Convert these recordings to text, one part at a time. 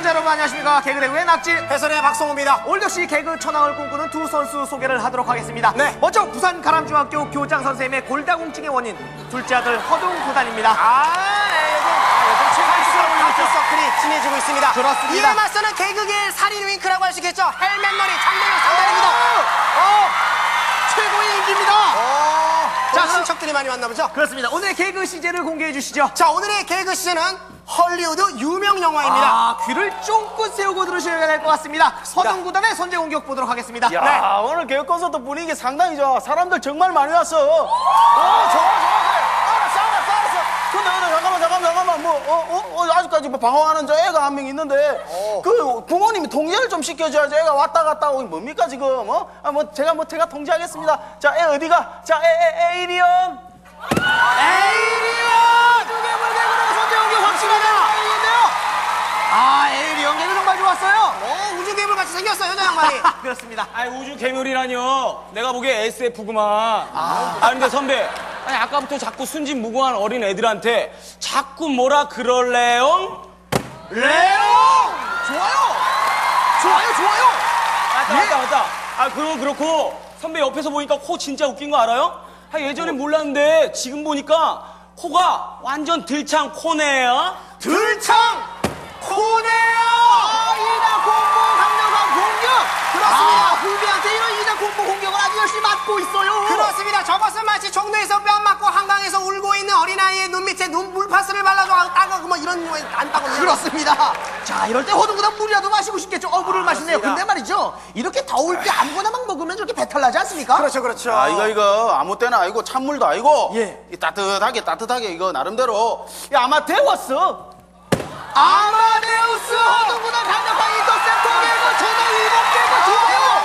시청자 여러분 안녕하십니까. 개그대구의 낙지 해설의 박성호입니다. 오늘 역시 개그 천왕을 꿈꾸는 두 선수 소개를 하도록 하겠습니다. 네. 먼저 부산 가람중학교 교장 선생님의 골다공증의 원인 둘째 아들 허둥구단입니다. 요즘 다크서클이 친해지고 있습니다. 그렇습니다. 이에 맞서는 개그계의 살인 윙크라고 할 수 있겠죠. 헬멧머리 장대현 상단입니다. 최고의 인기입니다. 자, 친척들이 많이 왔나 보죠? 그렇습니다. 오늘의 개그 시제를 공개해 주시죠. 자, 오늘의 개그 시즌은 헐리우드 유명 영화입니다. 귀를 쫑긋 세우고 들으셔야 될 것 같습니다. 허둥구단의 선제 공격 보도록 하겠습니다. 야, 네. 오늘 개그 콘서트 분위기 상당히 좋아. 사람들 정말 많이 왔어. 좋아. 알았어. 근데 잠깐만. 아직까지 뭐 방황하는 저 애가 한 명 있는데, 그 부모님이 통제를 좀 시켜줘야지. 애가 왔다 갔다 오기 뭡니까, 지금? 제가 통제하겠습니다. 자, 애 어디가? 자, 에이리언! 에이리언 개그 정말 좋았어요. 우주 괴물 같이 생겼어요, 저 양반이. 그렇습니다. 아니, 우주 괴물이라뇨. 내가 보기에 SF구만. 근데 선배. 아니, 아까부터 자꾸 순진무구한 어린 애들한테 자꾸 뭐라 그럴래요? 좋아요. 맞다. 그럼 그렇고 선배 옆에서 보니까 코 진짜 웃긴 거 알아요? 예전엔 몰랐는데 지금 보니까 코가 완전 들창 코네요. 들창 코네요. 이다 콤보 강력한 공격. 그렇습니다. 후배한테 이런 이다 콤보 공격을 아주 열심히 맞고 있어요. 그렇습니다. 저것은 마치 종로에서 뺨 맞고 한강에서 울고 있는 어린아이의 눈 밑에 물파스를 발라줘 따가 뭐 이런 거에 안 따고 그렇습니다. 자, 이럴 때 허둥구단 물이라도 마시고 싶겠죠. 물을 마시네요. 근데 말이죠, 이렇게 더울 때 아무거나 막 먹으면 저렇게 배탈 나지 않습니까? 그렇죠. 이거 아무 때나 아니고 찬물도 아니고 이 따뜻하게 이거 나름대로 아마 데웠어. 아마데우스 허둥구단 강력한 인터셉터 개그 초등 일곱 개그 좋아요.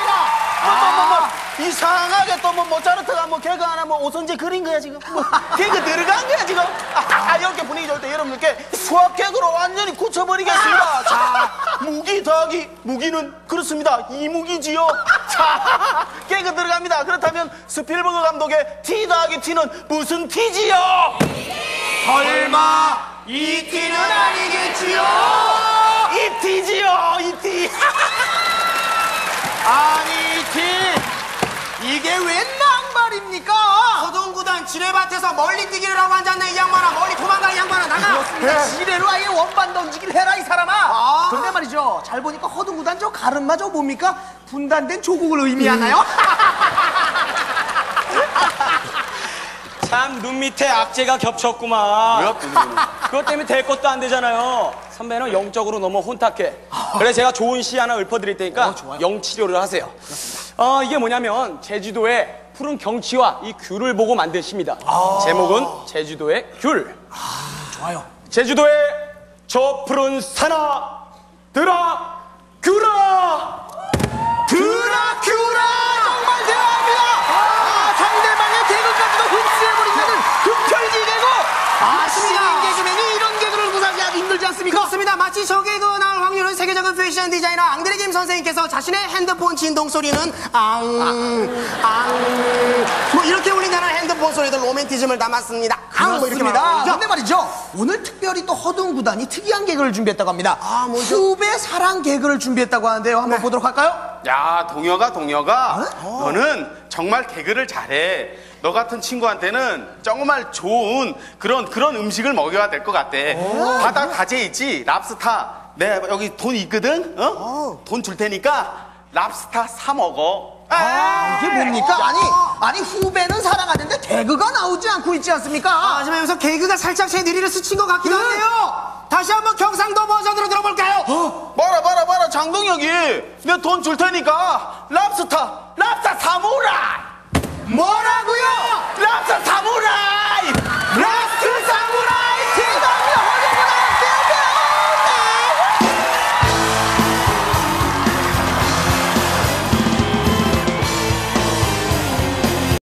이상하게 또 뭐 모차르트가 뭐 개그 하나 뭐 오선지 그린 거야 지금. 뭐 개그 들어간 거야 지금. 이렇게 분위기 좋을 때 여러분들께 수학 개그로 완전히 굳혀버리겠습니다. 자, 무기 더하기 무기는 그렇습니다. 이무기지요. 자, 개그 들어갑니다. 그렇다면 스필버그 감독의 T 더하기 T는 무슨 T지요? 설마 이 티는 아니겠지요? 이 T지요. 이 T. 아니 이 티. 이게 웬 낭발입니까? 허둥구단 지뢰밭에서 멀리 뛰기를 하고 앉았네 이 양반아. 멀리 도망가 이 양반아. 나가. 그렇습니다. 지뢰로 아예 원반 던지기를 해라 이 사람아. 근데 말이죠, 잘 보니까 허둥구단 저 가름마 저 뭡니까? 분단된 조국을 의미하나요? 참 눈 밑에 악재가 겹쳤구만. 그것 때문에 될 것도 안 되잖아요. 선배는 영적으로 너무 혼탁해. 그래 제가 좋은 시 하나 읊어드릴 테니까 영치료를 하세요. 이게 뭐냐면 제주도의 푸른 경치와 이 귤을 보고 만든 시입니다. 제목은 제주도의 귤. 좋아요. 제주도의 저 푸른 산아 드라큘라. 정말 대단합니다. 상대방의 개그까지도 흡수해버린다는 흡혈지 개그. 신인 개그맨이 이런 개그를 구사하기 아주 힘들지 않습니까? 그렇습니다. 마치 저 개그 나올 확률은 세계적인 패션 디자이너 앙드레 김 선생님께서 자신의 핸드폰 진동 소리는 뭐 이렇게 울린다는 핸드폰 소리도 로맨티즘을 담았습니다. 뭐 이렇게 그렇습니다. 말하죠. 근데 말이죠, 오늘 특별히 또 허둥구단이 특이한 개그를 준비했다고 합니다. 후배 사랑 개그를 준비했다고 하는데요. 한번 보도록 할까요? 야, 동혁아 너는 정말 개그를 잘해. 너 같은 친구한테는 정말 좋은 그런 음식을 먹여야 될 것 같대. 바다 가재 있지, 랍스타. 내가 여기 돈 있거든. 돈 줄 테니까 랍스타 사 먹어. 이게 뭡니까? 아니 후배는 사랑하는데 개그가 나오지 않고 있지 않습니까? 하지만 여기서 개그가 살짝 제 뇌리를 스친 것 같기도 한데요. 다시 한번 경상도 버전으로 들어볼까요? 봐라 장동혁이 내 돈 줄 테니까 랍스타 사무라. 뭐라고요? 랍스타 사무라.